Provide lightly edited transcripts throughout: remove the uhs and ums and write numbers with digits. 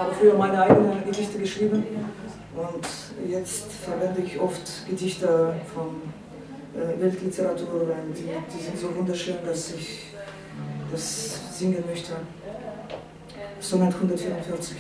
habe früher meine eigenen Gedichte geschrieben und jetzt verwende ich oft Gedichte von Weltliteratur, weil die sind so wunderschön, dass ich das singen möchte. Sonett 144.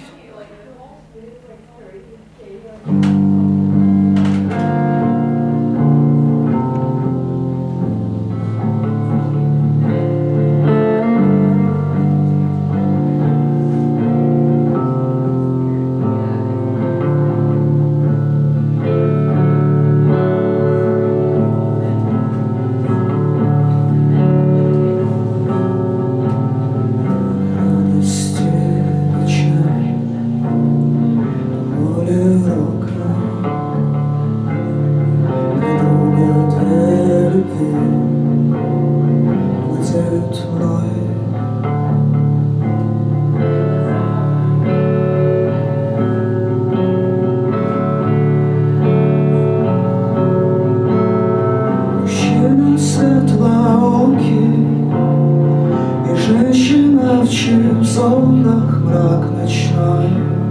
Женщина в чьих зонах мрак ночной.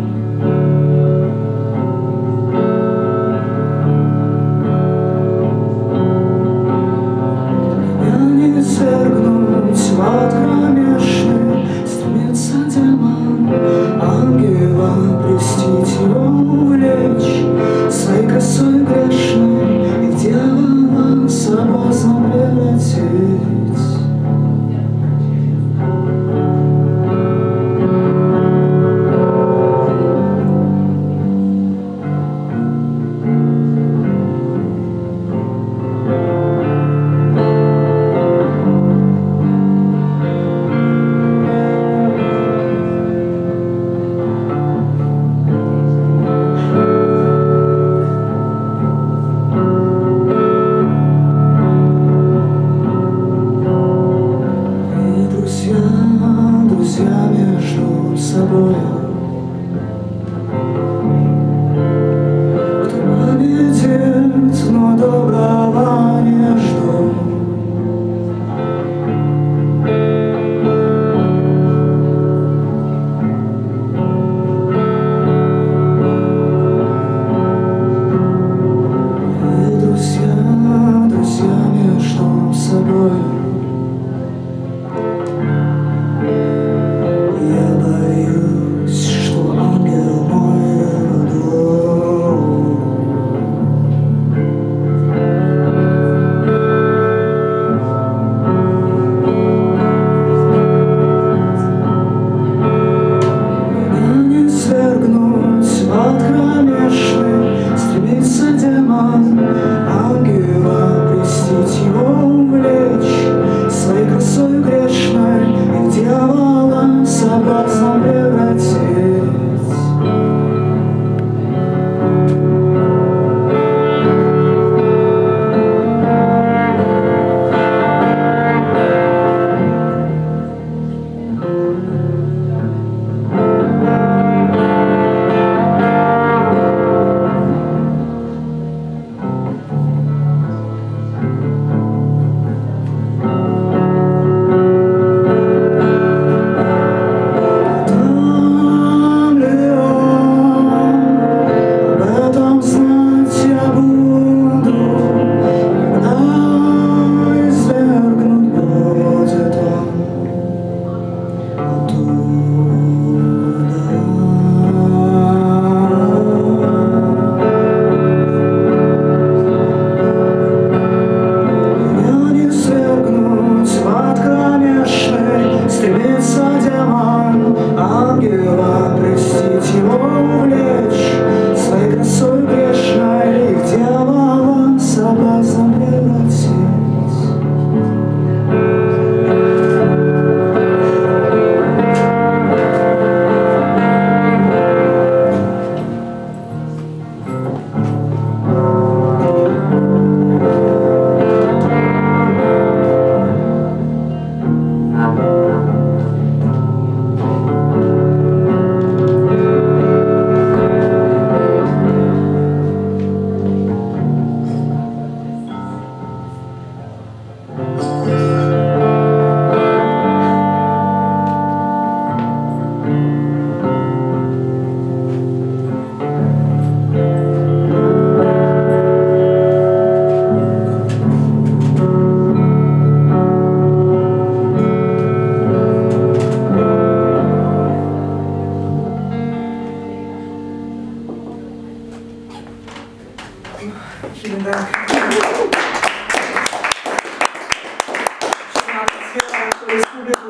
Меня не свергнуть в ад кромешный, стремится демон ангела простить его, увлечь своей косой грешной и в дьявола соблазном превратить. Друзья между собой, кто победит, но доброго не жду. И друзья между собой. Я боюсь.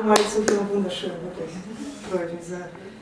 mal zu viel wunderschön, wirklich. Freut mich sehr.